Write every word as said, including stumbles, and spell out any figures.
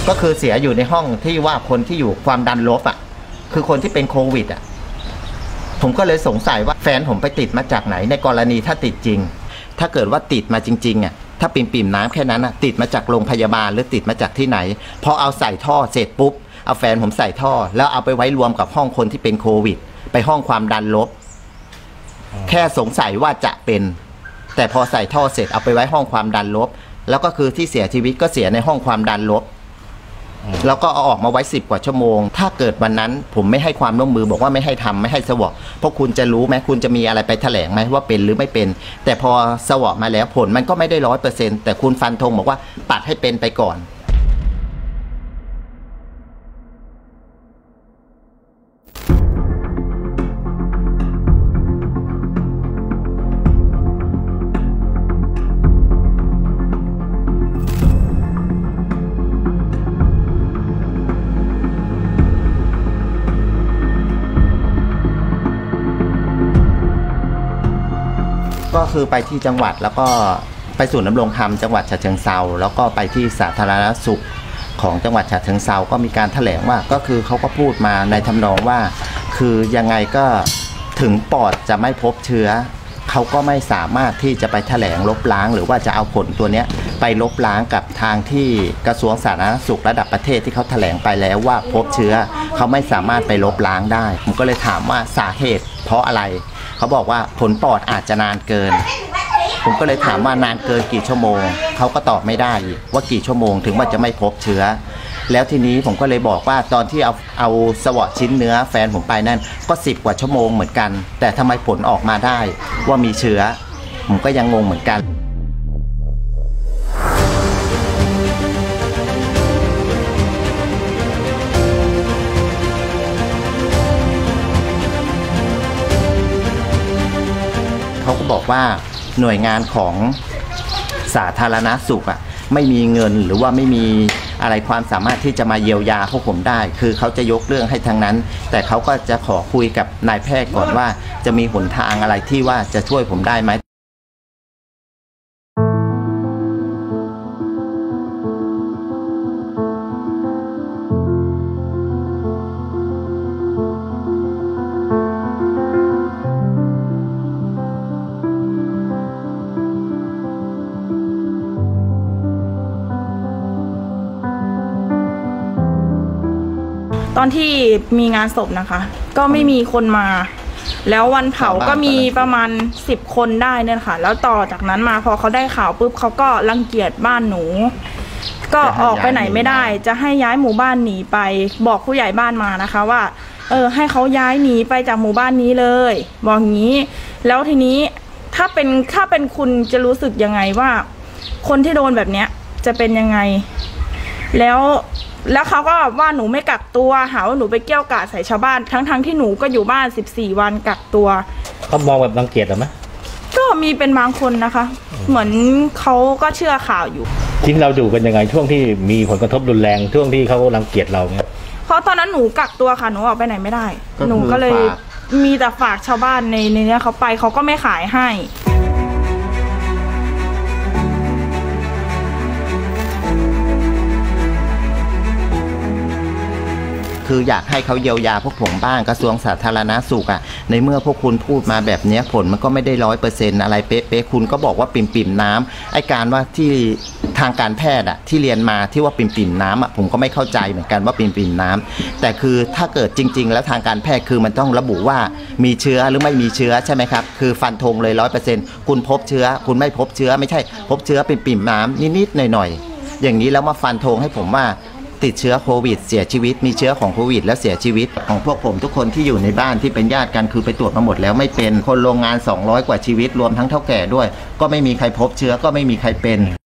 ก็คือเสียอยู่ในห้องที่ว่าคนที่อยู่ความดันลบอ่ะคือคนที่เป็นโควิดอ่ะผมก็เลยสงสัยว่าแฟนผมไปติดมาจากไหนในกรณีถ้าติดจริงถ้าเกิดว่าติดมาจริงๆอ่ะถ้าปิ่มปิ่มน้ำแค่นั้นอ่ะติดมาจากโรงพยาบาลหรือติดมาจากที่ไหนพอเอาใส่ท่อเสร็จปุ๊บเอาแฟนผมใส่ท่อแล้วเอาไปไว้รวมกับห้องคนที่เป็นโควิดไปห้องความดันลบแค่สงสัยว่าจะเป็นแต่พอใส่ท่อเสร็จเอาไปไว้ห้องความดันลบแล้วก็คือที่เสียชีวิตก็เสียในห้องความดันลบแล้วก็เอาออกมาไว้สิบกว่าชั่วโมงถ้าเกิดวันนั้นผมไม่ให้ความร่วมมือบอกว่าไม่ให้ทำไม่ให้สวอปเพราะคุณจะรู้ไหมคุณจะมีอะไรไปแถลงไหมว่าเป็นหรือไม่เป็นแต่พอสวอปมาแล้วผลมันก็ไม่ได้ร้อยเปอร์เซ็นต์แต่คุณฟันธงบอกว่าปัดให้เป็นไปก่อนก็คือไปที่จังหวัดแล้วก็ไปศูนย์ดำรงธรรมจังหวัดฉะเชิงเทราแล้วก็ไปที่สาธารณสุขของจังหวัดฉะเชิงเทราก็มีการแถลงว่าก็คือเขาก็พูดมาในทำนองว่าคือยังไงก็ถึงปอดจะไม่พบเชื้อเขาก็ไม่สามารถที่จะไปแถลงลบล้างหรือว่าจะเอาผลตัวนี้ไปลบล้างกับทางที่กระทรวงสาธารณสุขระดับประเทศที่เขาแถลงไปแล้วว่าพบเชื้อเขาไม่สามารถไปลบล้างได้ผมก็เลยถามว่าสาเหตุเพราะอะไรเขาบอกว่าผลปอดอาจจะนานเกินผมก็เลยถามว่านานเกินกี่ชั่วโมงเขาก็ตอบไม่ได้ว่ากี่ชั่วโมงถึงว่าจะไม่พบเชื้อแล้วทีนี้ผมก็เลยบอกว่าตอนที่เอาเอาสวอปชิ้นเนื้อแฟนผมไปนั่นก็สิบกว่าชั่วโมงเหมือนกันแต่ทำไมผลออกมาได้ว่ามีเชื้อผมก็ยังงงเหมือนกันเขาก็บอกว่าหน่วยงานของสาธารณสุขอ่ะไม่มีเงินหรือว่าไม่มีอะไรความสามารถที่จะมาเยียวยาพวกผมได้คือเขาจะยกเรื่องให้ทางนั้นแต่เขาก็จะขอคุยกับนายแพทย์ก่อนว่าจะมีหนทางอะไรที่ว่าจะช่วยผมได้ไหมตอนที่มีงานศพนะคะก็ไม่มีคนมาแล้ววันเผาก็มีประมาณสิบคนได้เนี่ยค่ะแล้วต่อจากนั้นมาพอเขาได้ข่าวปุ๊บเขาก็รังเกียจบ้านหนูก็ออกไปไหนไม่ได้จะให้ย้ายหมู่บ้านหนีไปบอกผู้ใหญ่บ้านมานะคะว่าเออให้เขาย้ายหนีไปจากหมู่บ้านนี้เลยบอกงี้แล้วทีนี้ถ้าเป็นถ้าเป็นคุณจะรู้สึกยังไงว่าคนที่โดนแบบเนี้ยจะเป็นยังไงแล้วแล้วเขาก็ว่าหนูไม่กักตัวหาว่าหนูไปเกี่ยวกาดใส่ชาวบ้านทั้งๆ ท, ที่หนูก็อยู่บ้านสิบสี่วันกักตัวเขามองแบบรังเกียจหรือไหมก็มีเป็นบางคนนะคะเหมือนเขาก็เชื่อข่าวอยู่ทีนี้เราอยู่กันยังไงช่วงที่มีผลกระทบรุนแรงช่วงที่เขารังเกียจเราเนี่ยเพราะตอนนั้นหนูกักตัวค่ะหนูออกไปไหนไม่ได้หนูก็เลยมีแต่ฝากชาวบ้านในในนี้เขาไปเขาก็ไม่ขายให้คืออยากให้เขาเยียวยาพวกผมบ้างกระทรวงสาธารณสุขอ่ะในเมื่อพวกคุณพูดมาแบบนี้ผลมันก็ไม่ได้ร้อยเปอร์เซ็นต์อะไรเป๊ะๆคุณก็บอกว่าปิ่มปิ่มน้ำไอการว่าที่ทางการแพทย์อ่ะที่เรียนมาที่ว่าปิ่มปิ่มน้ำอ่ะผมก็ไม่เข้าใจเหมือนกันว่าปิ่มปิ่มน้ำแต่คือถ้าเกิดจริงๆแล้วทางการแพทย์คือมันต้องระบุว่ามีเชื้อหรือไม่มีเชื้อใช่ไหมครับคือฟันธงเลยร้อยเปอร์เซ็นต์คุณพบเชื้อคุณไม่พบเชื้อไม่ใช่พบเชื้อปิ่มปิ่มน้ำนิดๆหน่อยๆอย่างนี้แล้วมาฟันธงให้ผมว่าติดเชื้อโควิดเสียชีวิตมีเชื้อของโควิดแล้วเสียชีวิตของพวกผมทุกคนที่อยู่ในบ้านที่เป็นญาติกันคือไปตรวจมาหมดแล้วไม่เป็นคนโรงงานสองร้อยกว่าชีวิตรวมทั้งเฒ่าแก่ด้วยก็ไม่มีใครพบเชื้อก็ไม่มีใครเป็น